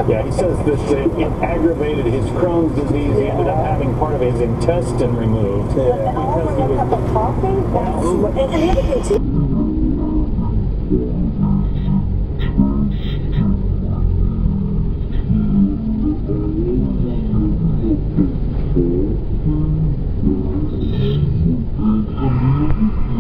Yeah, he says that it aggravated his Crohn's disease. He ended up having part of his intestine removed. And the other thing too.